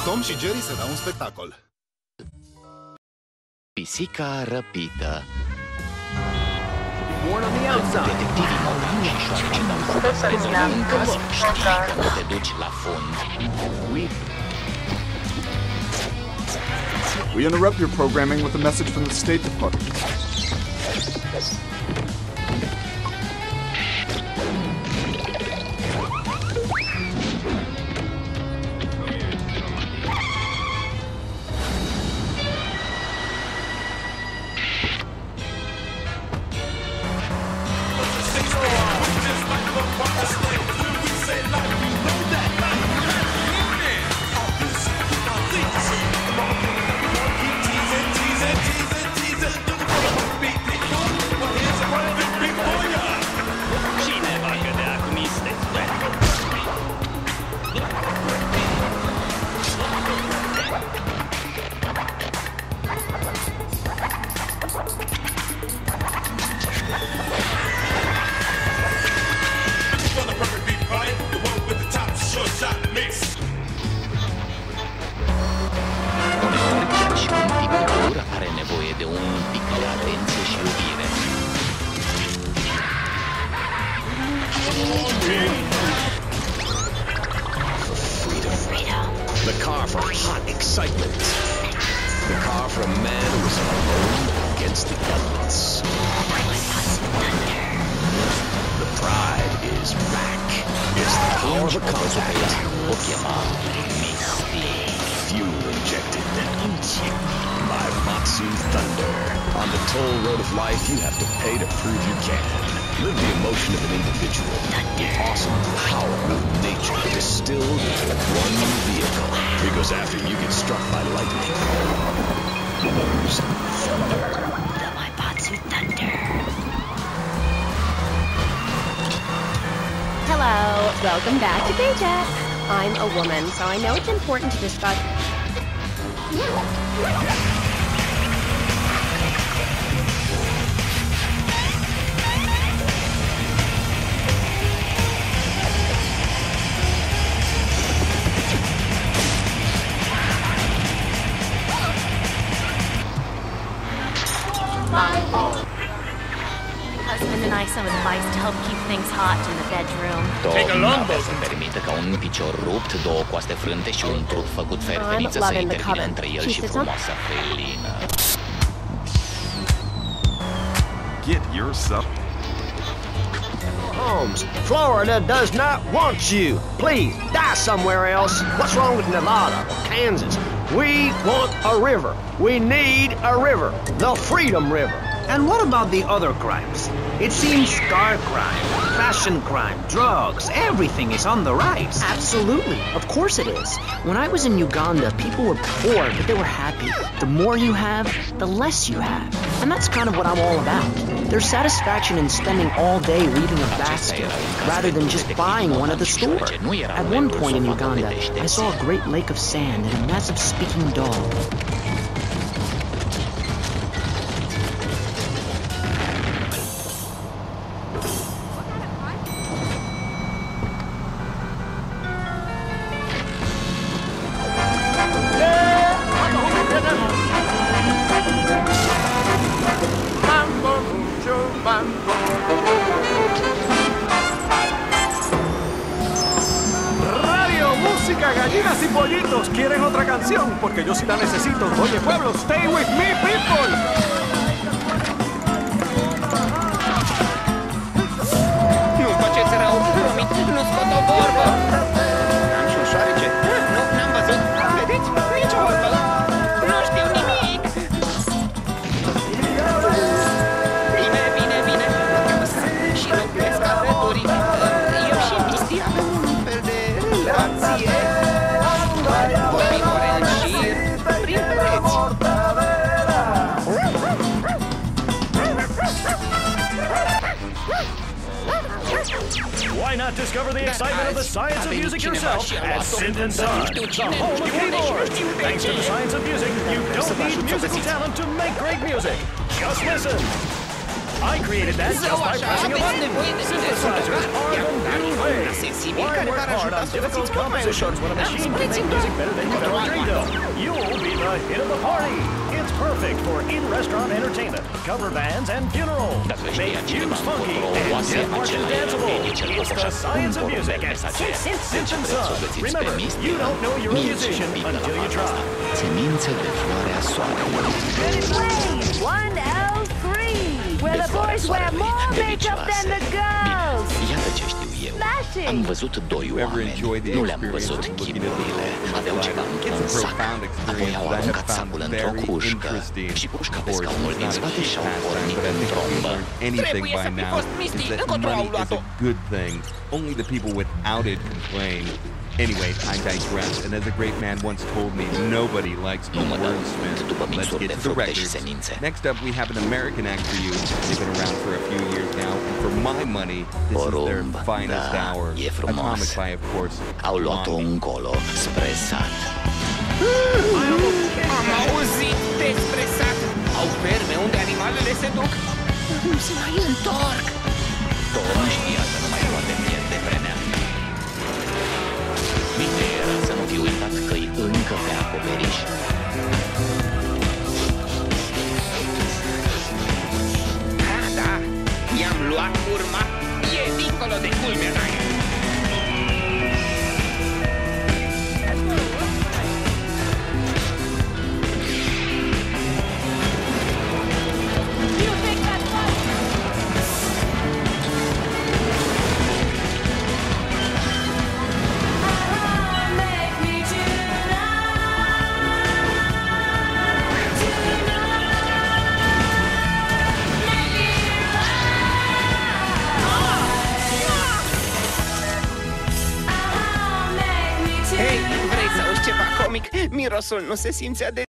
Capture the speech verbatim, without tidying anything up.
Tom și Jerry se dau un spectacol. Pisica răpită. Detectivii Maurin și Șoarcina să rezolvi un caz, știi că nu te duci la fund. We interrupt your programming with a message from the State Department. Welcome back to Paycheck. I'm a woman, so I know it's important to discuss... Husband and I some advice to help keep things hot in the bedroom. Doamna să permită ca un picior rupt, două coaste frânte și un trup făcut ferfeniță să intervină între el și frumoasa felină. Get yourself... Holmes, Florida does not want you. Please, die somewhere else. What's wrong with Nevada or Kansas? We want a river. We need a river. The Freedom River. And what about the other crimes? It seems car crime, fashion crime, drugs, everything is on the rise. Absolutely. Of course it is. When I was in Uganda, people were poor, but they were happy. The more you have, the less you have. And that's kind of what I'm all about. There's satisfaction in spending all day weaving a basket, rather than just buying one at the store. At one point in Uganda, I saw a great lake of sand and a massive speaking dog. Gallinas y pollitos, ¿quieren otra canción? Porque yo sí la necesito. Oye, pueblo, stay with me, people. Nu faceți rău, promit, nu scot o vorbă. Am și un șoarece. Nu, n-am văzut. Vedeți? Nici o vorbă. Nu știu nimic. Bine, bine, bine. Și locuiesc alături. Eu și Misty avem un fel de relație. Vorbim ore în șir, prin pereți. Why not discover the excitement of the science of music yourself at Synth and Son, the home of keyboards? Thanks to the science of music, you don't need musical talent to make great music. Just listen. I created that just by pressing a button. Synthesizers are the new way. Why work hard on difficult compositions when a machine can make music better than you've ever dreamed the hit of the party. It's perfect for in-restaurant entertainment, cover bands, and funerals. Make tunes funky and get marches danceable. It's the science of music at Synth and Son. Remember, you don't know you're a musician until you try. Semințe de floarea soarelui. Ready, play! one oh three, where the boys wear more makeup than the girls. Iată ce știu eu. Am văzut doi oameni. Nu le-am văzut chipurile. Aveau ceva într-un sac. Apoi au aruncat sacul într-o cușcă. Și cușca pe scaunul din spate și-au pornit în trombă. Trebuie să fi fost Misty. Încotro au luat-o. Only the people without it complain. Anyway, I digress, and as a great man once told me, nobody likes a wordsmith. Let's get to the records. Next up, we have an American act for you. They've been around for a few years now, and for my money, this is their finest hour. Atomic by, of course. Au luat-o încolo, spre sat. Am auzit despre sat. Au ferme unde animalele se duc. Nu se mai întorc. Toma știa să nu mai roate mieri de vremea. Bine era să nu fi uitat că-i încă pe acoperiș. Da, da, i-am luat urma. E dincolo de culmea mea. Mirosul nu se simțea de